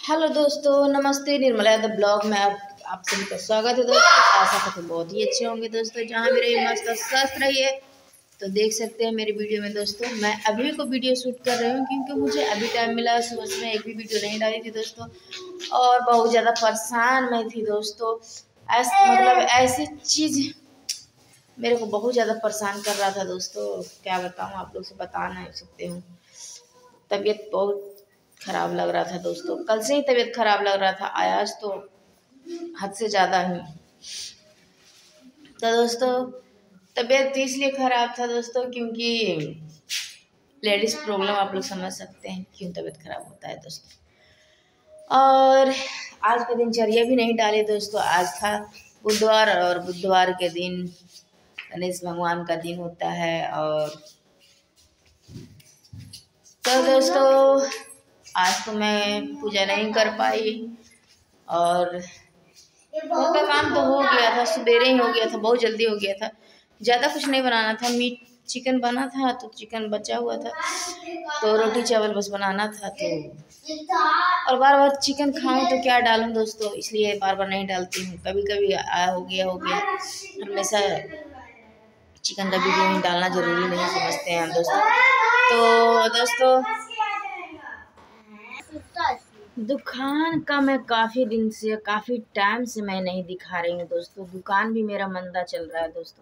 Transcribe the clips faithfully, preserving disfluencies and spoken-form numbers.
Hello दोस्तों, नमस्ते। Nirmala Yadav blog में आप आप सभी का स्वागत है दोस्तों। आशा करते बहुत ही अच्छे होंगे दोस्तों। जहाँ मेरे मस्त स्वस्थ रहिए। तो देख सकते हैं मेरी वीडियो में दोस्तों, मैं अभी को वीडियो शूट कर रही हूँ क्योंकि मुझे अभी टाइम मिला। सुबह में एक भी वीडियो नहीं डाली थी दोस्तों और बहुत ज़्यादा परेशान मैं थी दोस्तों। ऐस मतलब ऐसी चीज़ मेरे को बहुत ज़्यादा परेशान कर रहा था दोस्तों, क्या बताऊँ, आप लोग से बता नहीं सकते हूँ। तबीयत बहुत खराब लग रहा था दोस्तों, कल से ही तबीयत खराब लग रहा था, आज तो हद से ज़्यादा ही। तो दोस्तों तबीयत इसलिए खराब था दोस्तों क्योंकि लेडीज प्रॉब्लम, आप लोग समझ सकते हैं क्यों तबीयत खराब होता है दोस्तों। और आज का दिनचर्या भी नहीं डाले दोस्तों। आज था बुधवार और बुधवार के दिन गणेश भगवान का दिन होता है। और तो दोस्तों आज तो मैं पूजा नहीं कर पाई और घर का काम तो हो गया था, सवेरे ही हो गया था, बहुत जल्दी हो गया था। ज़्यादा कुछ नहीं बनाना था, मीट चिकन बना था तो चिकन बचा हुआ था, तो रोटी चावल बस बनाना था। तो और बार बार चिकन खाऊं तो क्या डालूं दोस्तों, इसलिए बार बार नहीं डालती हूँ। कभी कभी आ हो गया हो गया, हमेशा चिकन का वीडियो डालना जरूरी नहीं समझते हैं हम दोस्तों। तो दोस्तों दुकान का मैं काफ़ी दिन से, काफ़ी टाइम से मैं नहीं दिखा रही हूँ दोस्तों। दुकान भी मेरा मंदा चल रहा है दोस्तों,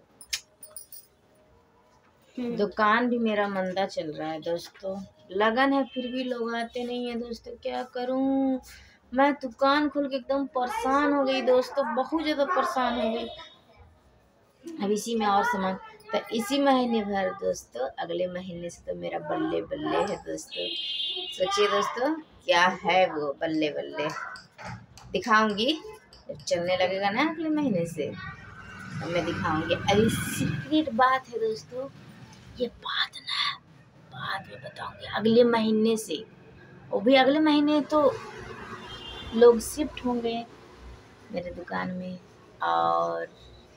दुकान भी मेरा मंदा चल रहा है दोस्तों। लगन है फिर भी लोग आते नहीं है दोस्तों, क्या करूँ। मैं दुकान खोल के एकदम परेशान हो गई दोस्तों, बहुत ज़्यादा परेशान हो गई। अब इसी में और सामान, तो इसी महीने भर दोस्तों, अगले महीने से तो मेरा बल्ले बल्ले है दोस्तों। सोचिए दोस्तों क्या है वो बल्ले बल्ले, दिखाऊंगी जब चलने लगेगा ना अगले महीने से, तो मैं दिखाऊंगी। अभी सीक्रेट बात है दोस्तों, ये बात ना बाद में बताऊंगी। अगले महीने से, वो भी अगले महीने तो लोग शिफ्ट होंगे मेरे दुकान में, और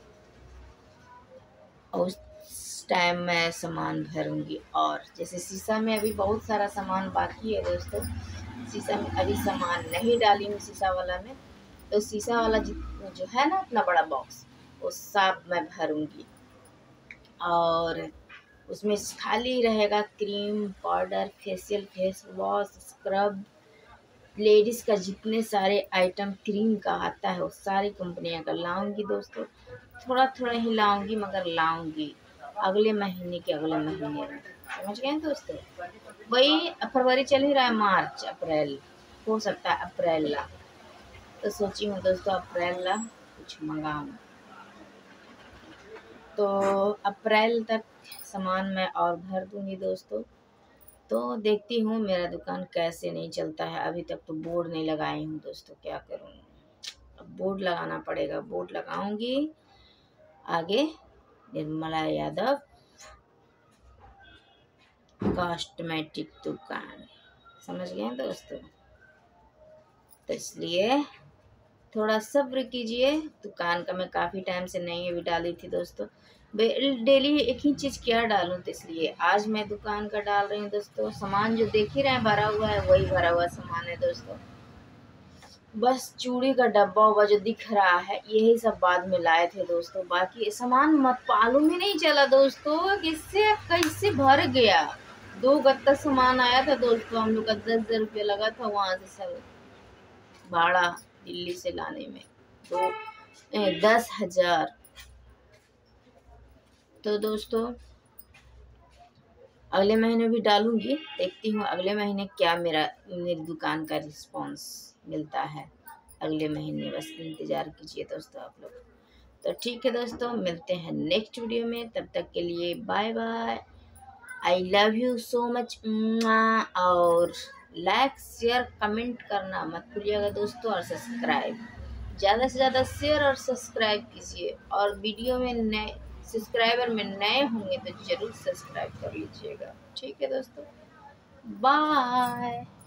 उस टाइम मैं सामान भरूंगी। और जैसे शीशा में अभी बहुत सारा सामान बाकी है दोस्तों, शीशा में अभी सामान नहीं डाली हूँ शीशा वाला में, तो शीशा वाला जो है ना इतना बड़ा बॉक्स, वो सब मैं भरूंगी। और उसमें खाली रहेगा cream, powder, facial, face wash, scrub, ladies का जितने सारे आइटम क्रीम का आता है वो सारी कंपनियां का लाऊंगी दोस्तों। थोड़ा थोड़ा ही लाऊंगी मगर लाऊंगी अगले महीने के अगले महीने में, समझ गए दोस्तों। वही फरवरी चल ही रहा है, मार्च अप्रैल, हो सकता है अप्रैल ला, तो सोची हूँ दोस्तों अप्रैल ला कुछ मंगाऊँ। तो अप्रैल तक सामान मैं और भर दूंगी दोस्तों। तो देखती हूँ मेरा दुकान कैसे नहीं चलता है। अभी तक तो बोर्ड नहीं लगाई हूँ दोस्तों, क्या करूँ, अब बोर्ड लगाना पड़ेगा। बोर्ड लगाऊंगी आगे, निर्मला यादव कॉस्मेटिक दुकान, समझ गए दोस्तों। तो इसलिए थोड़ा सब्र कीजिए। दुकान का मैं काफ़ी टाइम से नहीं अभी डाली थी दोस्तों, डेली एक ही चीज़ क्या डालूं, तो इसलिए आज मैं दुकान का डाल रही हूँ दोस्तों। सामान जो देख ही रहे हैं भरा हुआ है, वही भरा हुआ सामान है दोस्तों। बस चूड़ी का डब्बा हुआ जो दिख रहा है, यही सब बाद में लाए थे दोस्तों। बाकी सामान मत मालूम ही नहीं चला दोस्तों किससे कैसे भर गया। दो गत्ता सामान आया था दोस्तों, हम लोग का दस हजार रुपया लगा था वहाँ से सब भाड़ा दिल्ली से लाने में, तो दस हजार। तो दोस्तों अगले महीने भी डालूंगी, देखती हूँ अगले महीने क्या मेरा मेरी दुकान का रिस्पांस मिलता है अगले महीने। बस इंतज़ार कीजिए दोस्तों आप लोग। तो ठीक है दोस्तों, मिलते हैं नेक्स्ट वीडियो में, तब तक के लिए bye bye. I love you so much. और लाइक शेयर कमेंट करना मत भूलिएगा दोस्तों, और सब्सक्राइब ज़्यादा से ज़्यादा शेयर और सब्सक्राइब कीजिए। और वीडियो में नए सब्सक्राइबर में नए होंगे तो ज़रूर सब्सक्राइब कर लीजिएगा। ठीक है दोस्तों, बाय।